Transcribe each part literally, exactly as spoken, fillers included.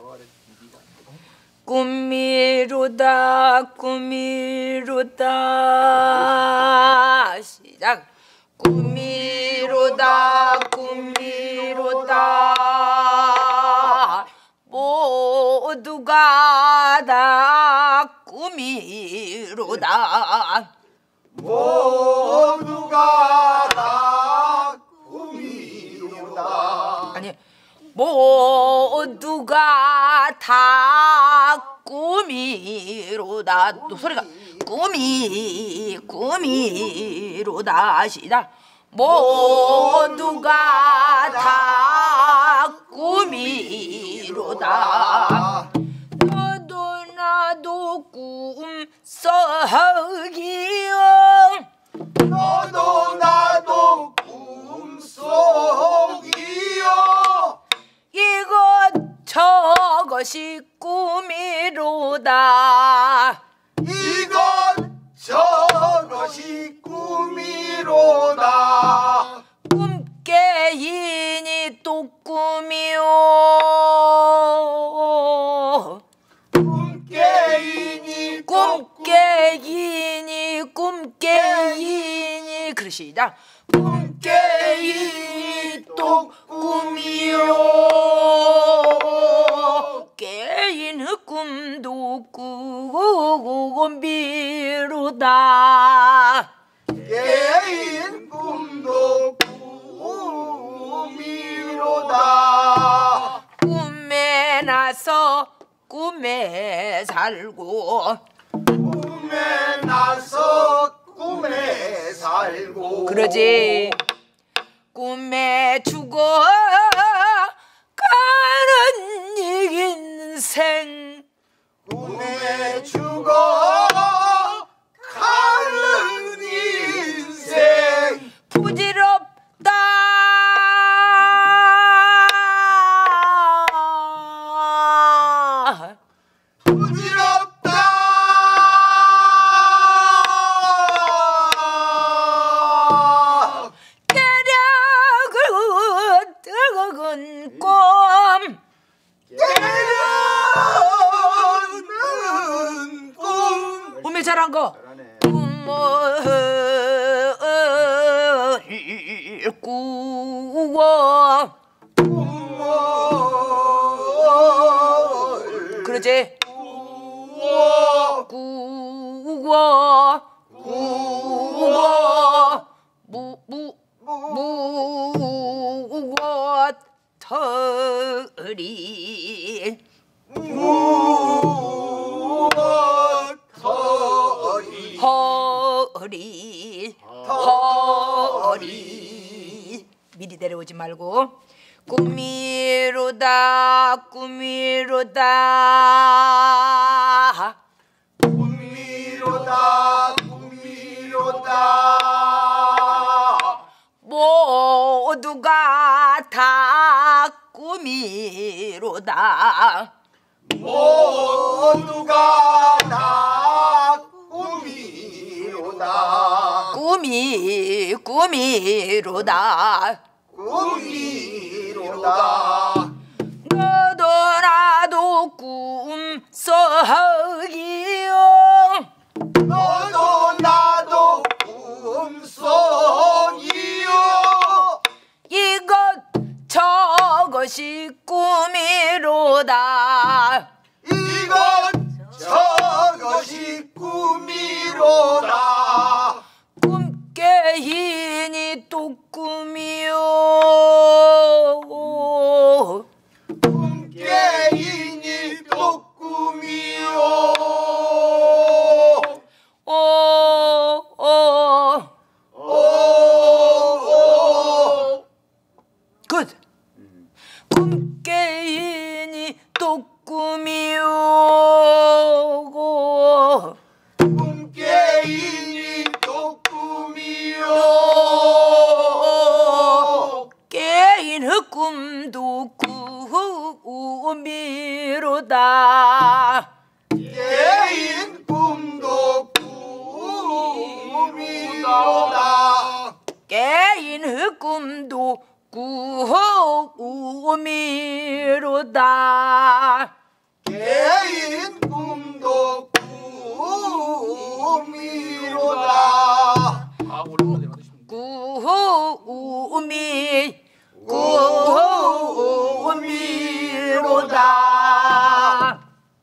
꿈미로다 꿈미로다 시작. 꿈미로다 꿈미로다 모두가 다 꿈이로다. 모두가 다 꿈이로다. 아니 모두가 다 꿈이로다. 또 소리가 꿈이 꿈이로다 시작. 모두가 다 꿈이로다. 너도 나도 꿈속이요. 너도 나도 꿈속이요. 이것 저것이 꿈이로다. 이것 저것이 꿈이로다. 꿈깨이니 또 꿈이요. 꿈깨이니 꿈깨이니 꿈깨이니 그러시다. 꿈깨이니 또 꿈이요. 깨인 꿈도 꿈이로다. 깨인 꿈도 꿈이로다. 꿈에 나서 꿈에 살고 꿈에 나서 꿈에 살고 그러지. 꿈에 죽어 가는 인생 꿈에 죽어 가는 인생 부질없다. 부질없다. 깨려그 뜨거운 꿈 깨려는 꿈. 꿈에 잘한 거. 꿈을 꾸어 꿈을 그러지. 꾸어 꾸어 꾸어 무무 무어 털이 무엇터리 허리 허리 미리 내려오지 말고. 꿈이로다 꿈이로다 꿈이로다 꿈이로다. 모두가 다 꿈이로다. 모두가 다 꿈이로다. 꿈이 꿈이로다. 꿈이로다. 너도 나도 꿈속이요. 너도 나도 꿈속이요. 이것 저것이 꿈이로다. 이것 저것이 꿈이로다. 꿈깨이니 또 꿈이요. 꿈깨이니 또 꿈이요. 오, 오. 오, 오. 굿. 꿈깨이니 또 꿈이요. 꿈깨이니 또 꿈이요. 깨인 꿈도 꿈이로다. 깨인 꿈도 꿈이로다. 깨인 꿈도 꿈이로다. 개인 꿈도 꿈이로다. 꿈이 꿈이로다.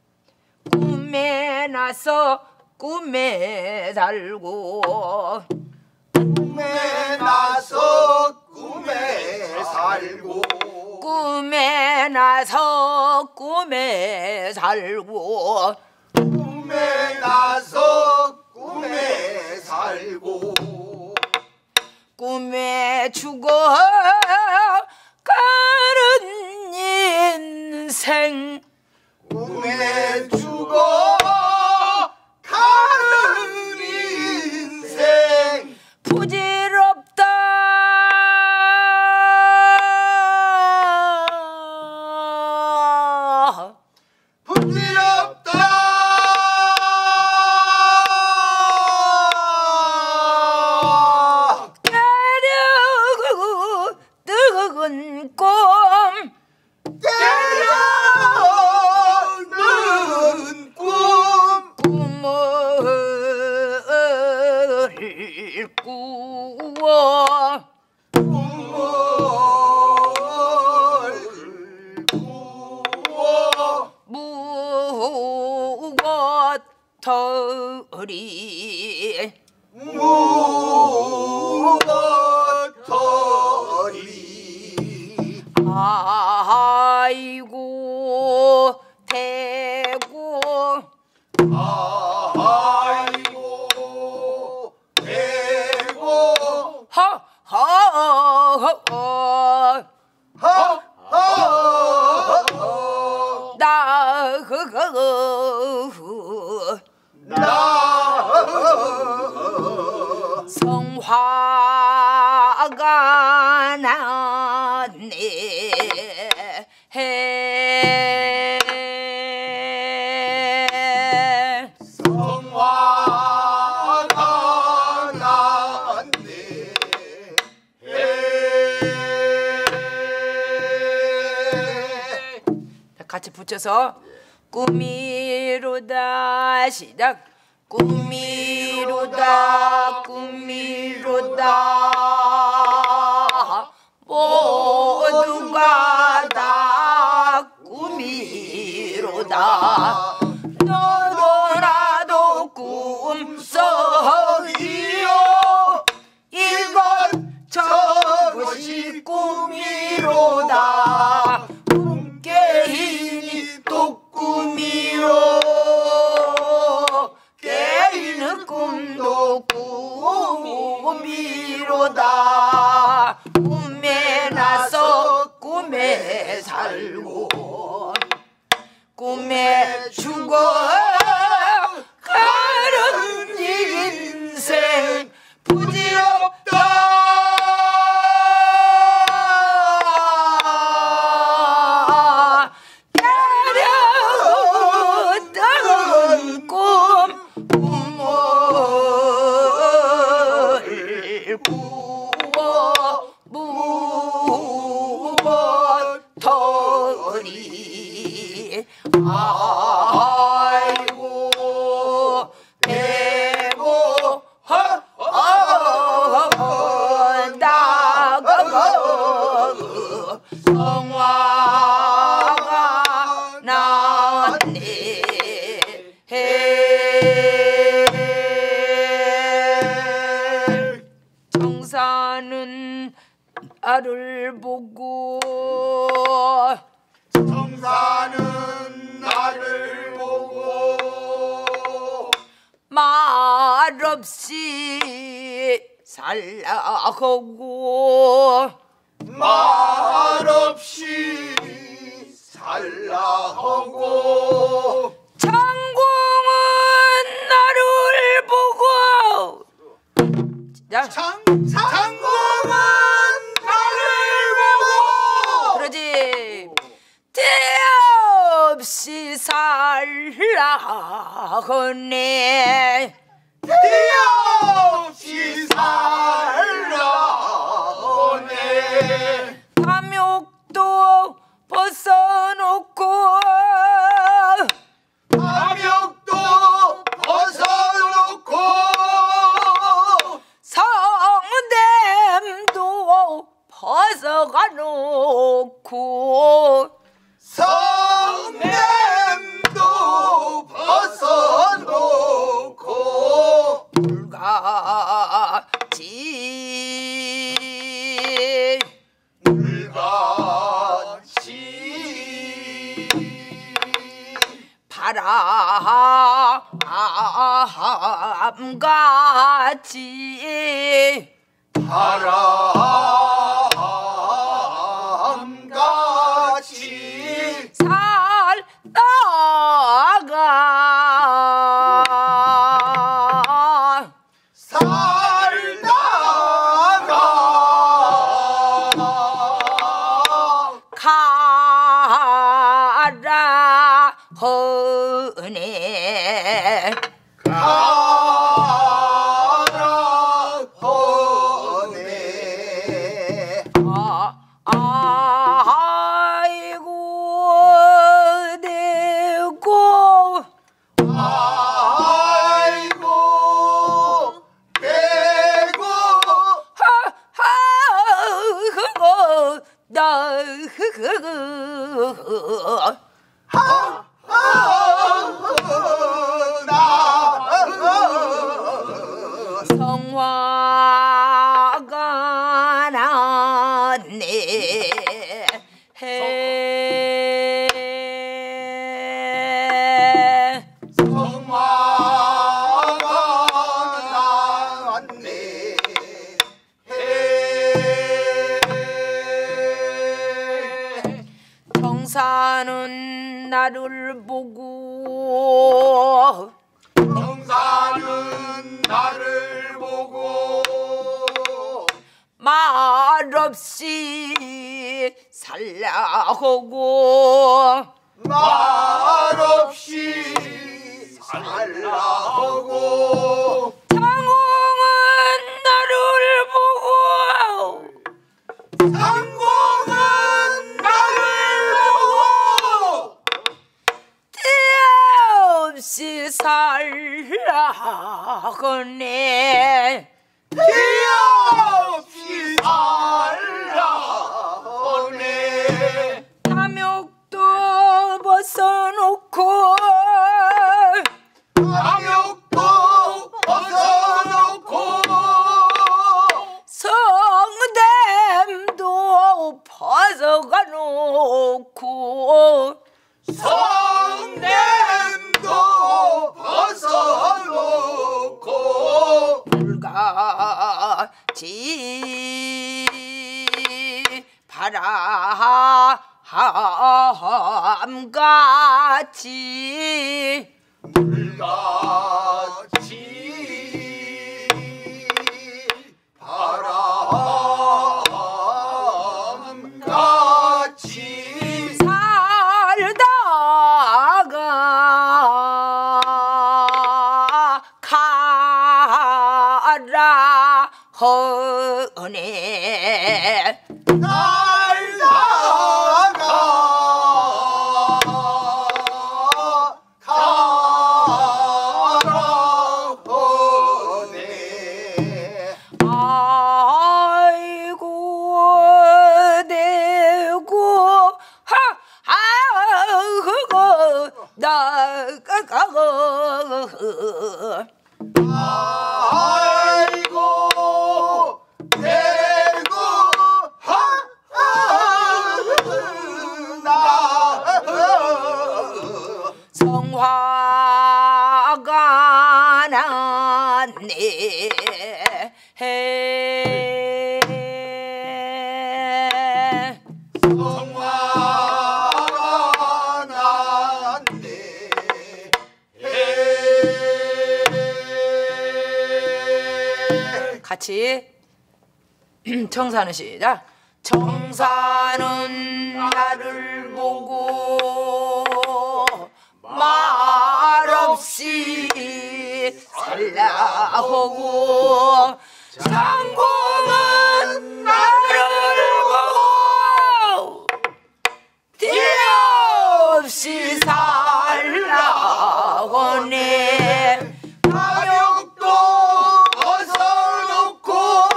꿈에 나서 꿈에 살고 꿈에 나서 꿈에 살고 꿈에 나서 꿈에 살고 꿈에 나서 꿈에 살고 꿈에 죽어 가는 인생 꿈에 죽어 가는 인생 부질없다. 부질없다. 깨려 뜨거운 꿈 깨려는 꿈 꿈을 꾸어 꿈을 꾸어 무것터리 무것터리 아이고 대고 아이고 대고 허허허 하하하 나 그거 나 성화가 났네 해 성화가 났네 같이 붙여서 꿈이로다 시작 꿈이로다 꿈이로다 모두가 다 꿈이로다 너도 나도 꿈속이요 이것 저것이 꿈이로다 꿈깨이니 또 꿈이요 깨이는 꿈도 꿈이로다 꿈에 나서 꿈에 살고 꿈에 죽어 가는 인생 부질없다. 깨려던 꿈 꿈을 꾸어 무엇터리 아이고 대고 허허허나가고 성화가 났네 정사는 나를 보고 정사는 나를 보고 말없이 살라하고 말없이 살라하고 장공은 나를 보고 자 장, 장공은 나를 보고 그러지 때 없이 살라하네 띠없이 살라오네 탐욕도 벗어놓고 물같이 물같이 바람같이 바람같이 살다가 살다가 가라 허네 가라 허네 아, 아이고 내고 아이고 대고 하하고 나 성화가 났네 해 성화가 났네 정사는 나를 보고 정사는 나를 보고 말없이 살라하고 말없이 살라하고 장공은 나를 보고 상공은 나를 보고 때없이 살라하네 뒤없이 살라하네 탐욕도 벗어놓고 탐욕도 벗어놓고 성댐도 벗어가 놓고 성냄도 벗어놓고 물같이 바람같이 물같이 바람같이 살다가 가라 허네 살다가 가라 허네 아이고 내고 하하고 나가고 아이고 대고 하나 성화가 났네 해 성화가 났네 같이 청사는 시작 청사는 나를 보고 말없이 살라하고 장공은 나를 보고 뒤없이 살라하네 탐욕도 벗어놓고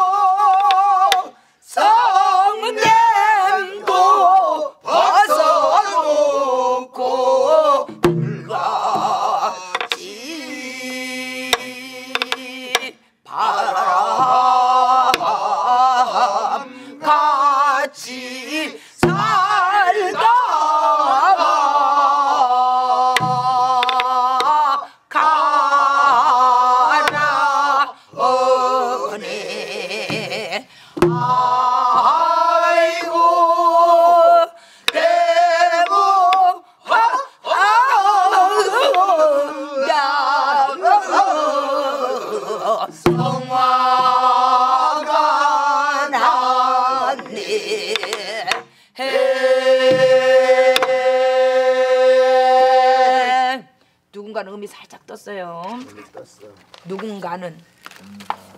성냄도 벗어놓고 물같이 벌써 성화가 났네. 누군가는 음이 살짝 떴어요. 누군가는